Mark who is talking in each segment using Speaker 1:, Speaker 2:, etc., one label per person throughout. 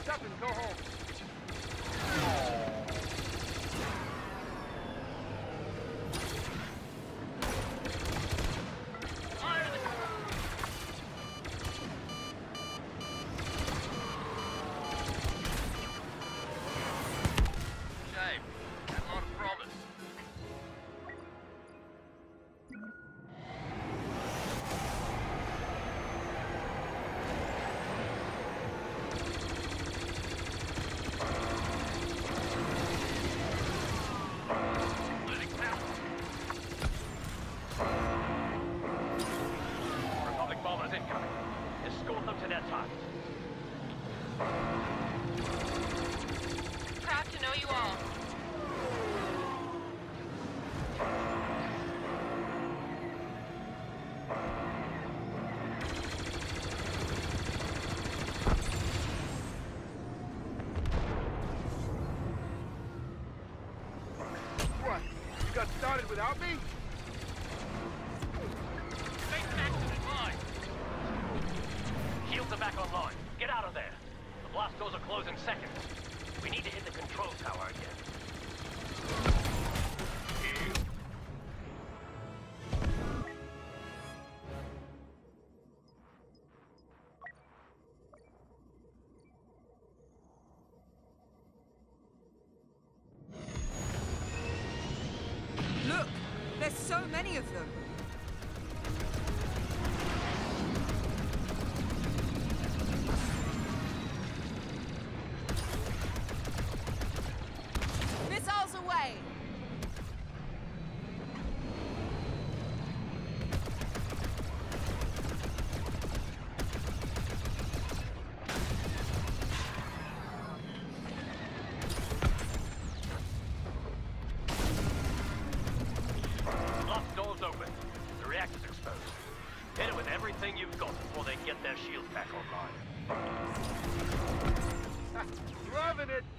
Speaker 1: up and go home.
Speaker 2: Shame. Had a lot of promise. Losing power. Republic bombers incoming. Escort them to their targets.
Speaker 3: Proud to know you all.
Speaker 1: What? You got started without me?
Speaker 2: Face action in mind. Shields are back online. Get out of there. The blast doors are closing seconds. We need to hit the control tower again.
Speaker 4: Look! There's so many of them! Missiles away!
Speaker 2: Blast doors open. The reactor's exposed. Hit it with everything you've got before they get their shields back online.
Speaker 1: Loving it!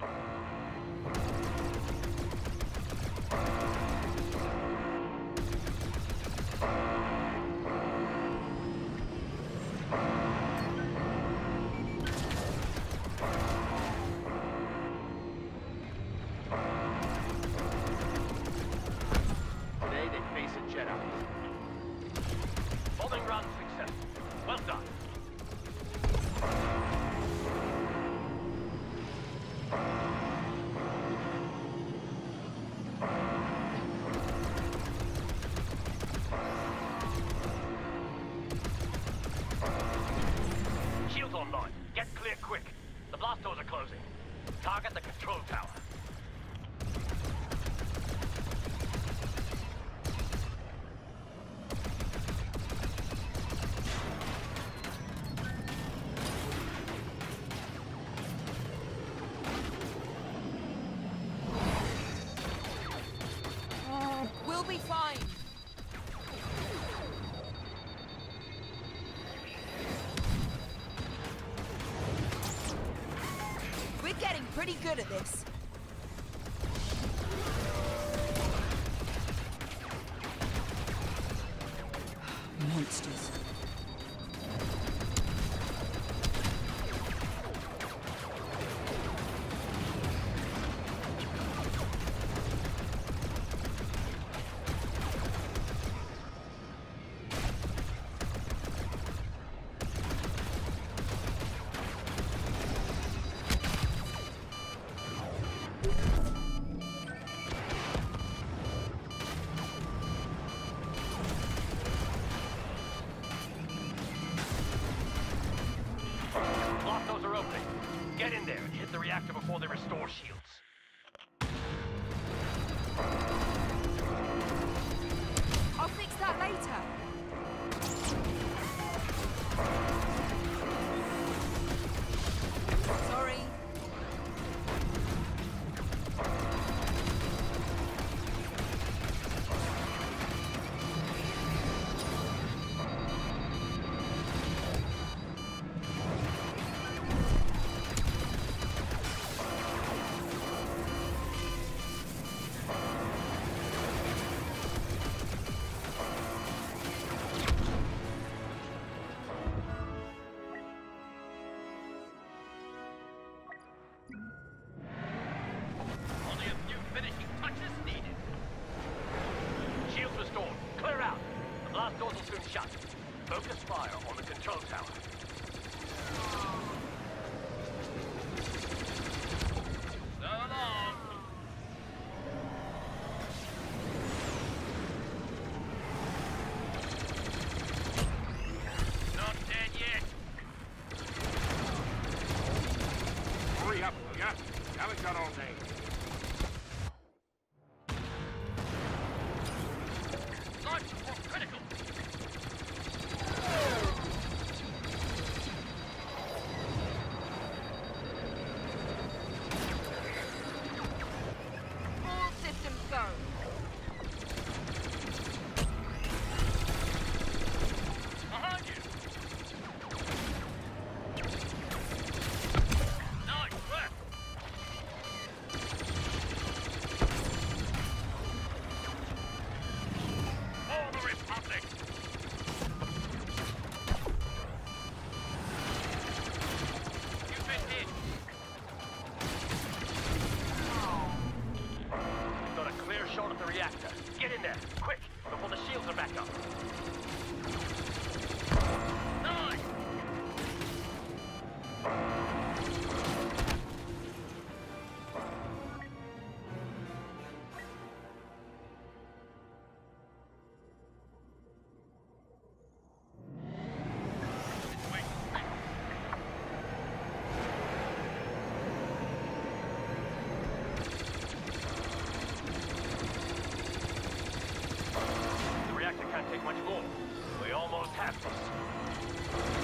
Speaker 1: Today they face a Jedi.
Speaker 2: Bombing run successful. Well done. Shields online. Get clear quick. The blast doors are closing. Target the control tower.
Speaker 4: We'll be fine! We're getting pretty good at this. Monsters.
Speaker 2: Focus fire on the control tower. So long. Not dead yet.
Speaker 1: Hurry up, will ya? Haven't got all day.
Speaker 2: Life support critical.
Speaker 4: All systems go.
Speaker 2: Behind you. Nice work. For the Republic. You've been hit. You've got a clear shot at the reactor. Get in there, quick, before the shields are back up. Nice! Wait. The reactor can't take much more. We almost have this.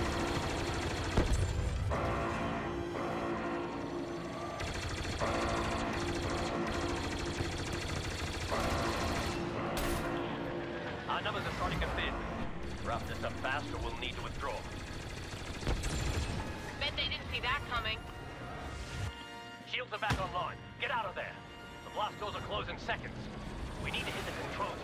Speaker 2: Our numbers are starting to thin. Rough this up fast or we'll need to withdraw.
Speaker 3: Bet they didn't see that coming.
Speaker 2: Shields are back online. Get out of there. The blast doors are closing seconds. We need to hit the control